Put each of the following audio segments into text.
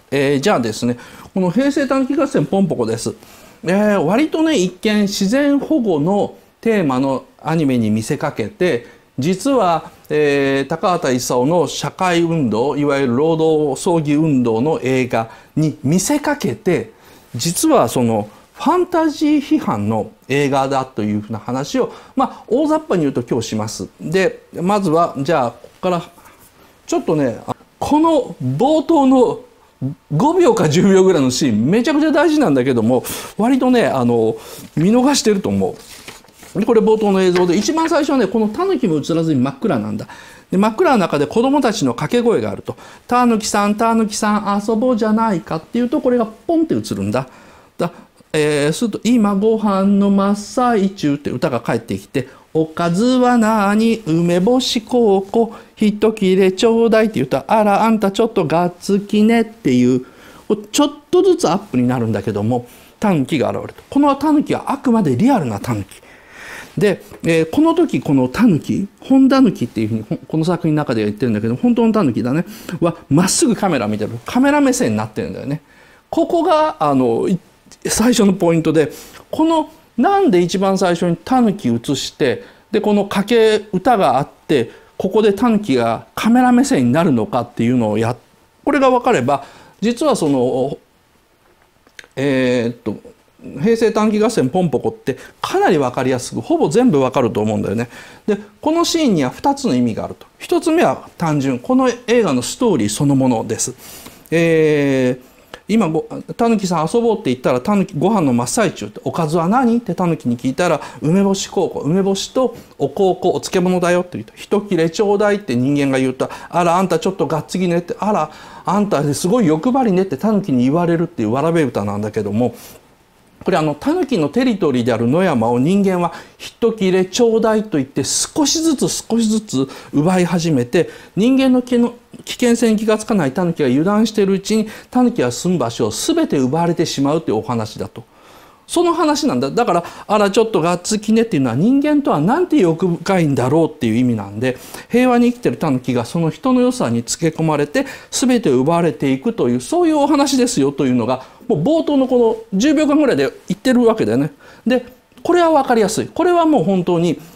じゃあですね、この平成たぬき合戦ポンポコです。割とね、一見自然保護のテーマのアニメに見せかけて、実は、高畑勲の社会運動、いわゆる労働争議運動の映画に見せかけて、実はそのファンタジー批判の映画だというふうな話を、大雑把に言うと今日します。で、まずはじゃあここからちょっとね、この冒頭の5秒か10秒ぐらいのシーンめちゃくちゃ大事なんだけども、割とね見逃してると思う。でこれ冒頭の映像で、一番最初はね、このタヌキも映らずに真っ暗なんだ。で真っ暗の中で子供たちの掛け声があると「タヌキさんタヌキさん遊ぼうじゃないか」っていうと、これがポンって映るんだ。すると「今ご飯の真っ最中」って歌が返ってきて「おかずはなに梅干しこうこ一切れちょうだい」って言うと「あらあんたちょっとがっつきね」っていうちょっとずつアップになるんだけども、タヌキが現れると。このタヌキはあくまでリアルなタヌキで、この時このタヌキ、本タヌキっていうふうにこの作品の中では言ってるんだけど、本当のタヌキだねはまっすぐカメラ見てる、カメラ目線になってるんだよね。ここが最初のポイントで、このなんで一番最初にタヌキ映して、でこの掛け歌があってここでタヌキがカメラ目線になるのかっていうのをこれが分かれば、実はその平成たぬき合戦ポンポコってかなり分かりやすく、ほぼ全部分かると思うんだよね。でこのシーンには2つの意味があると。1つ目は単純、この映画のストーリーそのものです。今タヌキさん遊ぼうって言ったら、タヌキご飯の真っ最中って、おかずは何ってタヌキに聞いたら、梅干しこうこ、梅干しとおこうこ、お漬物だよって言うと、一切れちょうだいって人間が言うと、あらあんたちょっとがっつきねって、あらあんたすごい欲張りねってタヌキに言われるっていうわらべ歌なんだけども、これタヌキのテリトリーである野山を人間は一切れちょうだいと言って少しずつ奪い始めて、人間の危険性に気がつかないタヌキが油断しているうちにタヌキが住む場所を全て奪われてしまうというお話だと。その話なんだ。だからあらちょっとがっつきねっていうのは、人間とはなんて欲深いんだろうっていう意味なんで、平和に生きてるタヌキがその人の良さにつけ込まれて全て奪われていくという、そういうお話ですよというのがもう冒頭のこの10秒間ぐらいで言ってるわけだよね。でこれは分かりやすい。これはもう本当に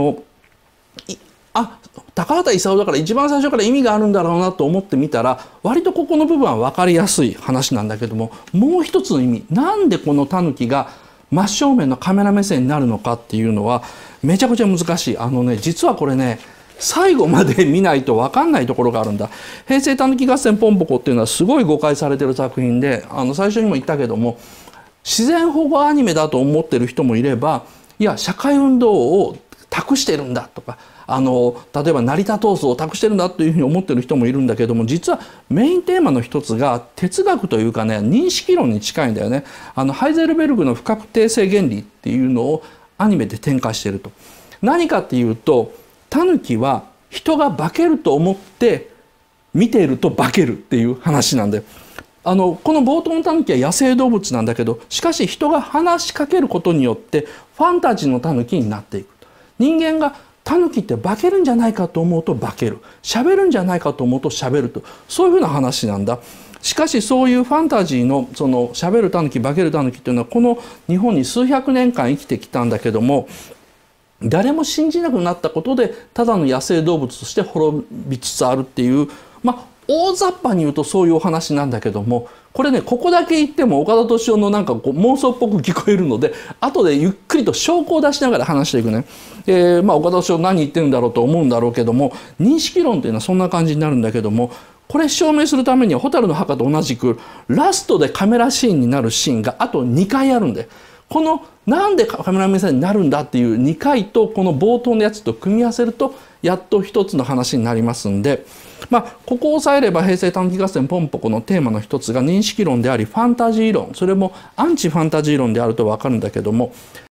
高畑勲だから一番最初から意味があるんだろうなと思ってみたら、割とここの部分は分かりやすい話なんだけども、もう一つの意味、なんでこのタヌキが真正面のカメラ目線になるのかっていうのはめちゃくちゃ難しい。実はこれね、最後まで見ないと分かんないところがあるんだ。平成たぬき合戦ポンポコっていうのはすごい誤解されてる作品で、最初にも言ったけども、自然保護アニメだと思ってる人もいれば、いや社会運動を託してるんだとか、例えば成田闘争を託してるんだというふうに思ってる人もいるんだけども、実はメインテーマの一つが哲学というかね、認識論に近いんだよね。ハイゼルベルグの不確定性原理っていうのをアニメで展開していると。何かっていうと、タヌキは人が化けると思って見ていると化けるっていう話なんだよ。この冒頭のタヌキは野生動物なんだけど、しかし人が話しかけることによってファンタジーのタヌキになっていく。人間がタヌキって化けるんじゃないかと思うと化ける、喋るんじゃないかと思うと喋ると、そういうふうな話なんだ。しかしそういうファンタジーのその喋るタヌキ化けるタヌキっていうのはこの日本に数百年間生きてきたんだけども、誰も信じなくなったことでただの野生動物として滅びつつあるっていう、大雑把に言うとそういうお話なんだけども、これね、ここだけ言っても岡田斗司夫のなんかこう妄想っぽく聞こえるので、後でゆっくりと証拠を出しながら話していくね。岡田斗司夫何言ってるんだろうと思うんだろうけども、認識論っていうのはそんな感じになるんだけども、これ証明するためには蛍の墓と同じくラストでカメラシーンになるシーンがあと2回あるんで、このなんでカメラ目線になるんだっていう2回とこの冒頭のやつと組み合わせるとやっと一つの話になりますんで、ここを押さえれば平成たぬき合戦ポンポコのテーマの一つが認識論でありファンタジー論、それもアンチファンタジー論であると分かるんだけども、